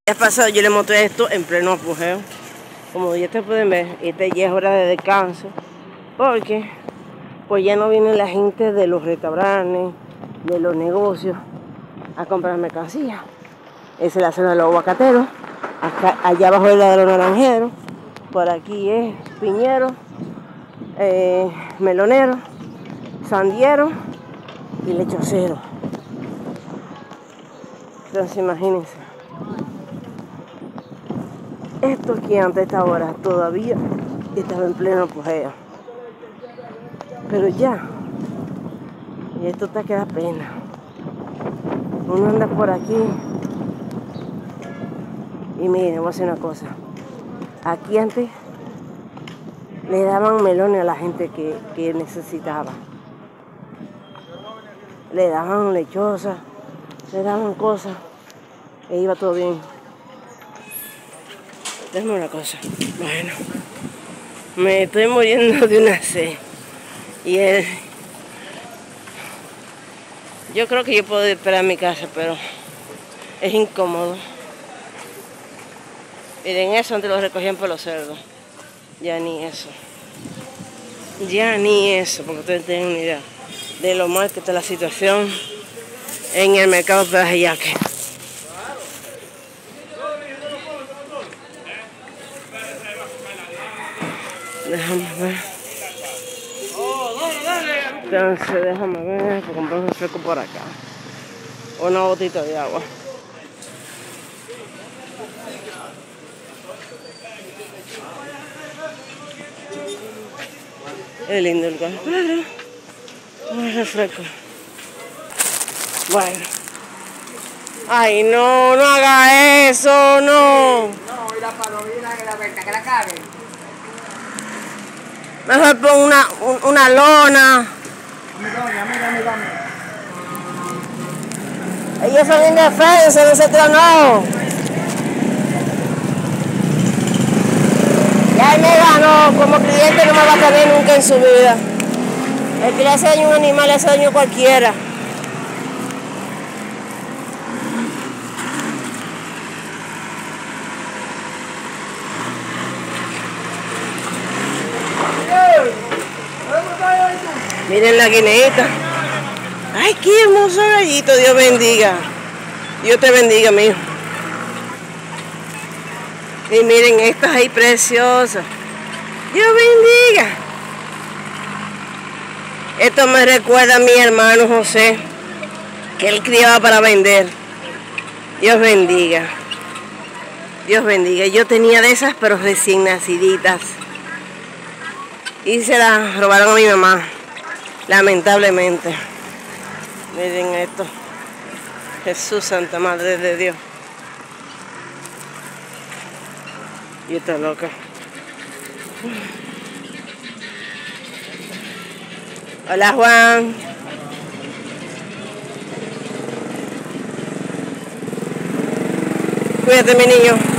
Ya pasado yo le monté esto en pleno apogeo. Como ya te pueden ver, esta ya es hora de descanso. Porque pues ya no viene la gente de los restaurantes, de los negocios a comprar mercancía. Esa es la zona de los aguacateros. Acá, allá abajo es la de los naranjeros. Por aquí es piñero, melonero, sandiero y lechocero. Entonces imagínense. Esto aquí antes de esta hora todavía estaba en pleno apogeo. Pero ya. Y esto te queda pena. Uno anda por aquí. Y miren, voy a hacer una cosa. Aquí antes le daban melones a la gente que necesitaba. Le daban lechosas, le daban cosas. E iba todo bien. Déjame una cosa. Bueno, me estoy muriendo de una sed. Y yo creo que yo puedo esperar en mi casa, pero es incómodo. Miren, eso antes lo recogían por los cerdos. Ya ni eso. Ya ni eso, porque ustedes tienen una idea de lo mal que está la situación en el mercado de Ajiaque. Déjame ver. Entonces déjame ver, para comprar un refresco por acá. Una botita de agua. Es lindo el lugar. Un refresco. Bueno. Ay, no, no haga eso, no. No, y la palomina que la venta, que la caben. Mejor pon una lona. Dame. Ellos son indefensos, nosotros no. Ya él me ganó, como cliente no me va a tener nunca en su vida. El que le hace daño a un animal le hace daño a cualquiera. Miren la guineita. Ay, qué hermoso gallito, Dios bendiga. Dios te bendiga, mijo. Y miren estas ahí preciosas. Dios bendiga. Esto me recuerda a mi hermano José, que él criaba para vender. Dios bendiga. Dios bendiga. Yo tenía de esas, pero recién naciditas. Y se las robaron a mi mamá, lamentablemente. Miren esto. Jesús, Santa Madre de Dios. Y está loca. Hola, Juan. Cuídate, mi niño.